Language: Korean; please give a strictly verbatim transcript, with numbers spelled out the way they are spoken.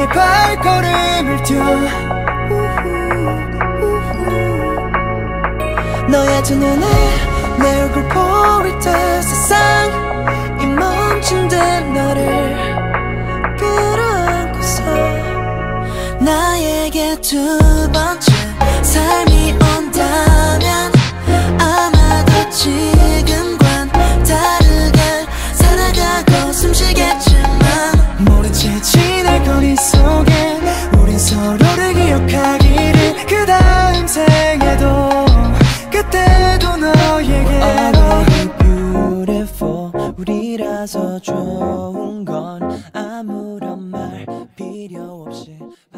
발걸음을 뛰어 너의 두 눈에 내 얼굴 보일 때 세상이 멈춘 듯 너를 끌어안고서 나에게 두 번째 삶이 온다면 아마도 지금과는 다르게 살아가고 숨쉬겠지만 모른 채 지날 거리 속에 우린 서로를 기억하기를 그 다음 생에도 그때도 너에게 Already beautiful 우리라서 좋은 건 아무런 말 필요 없이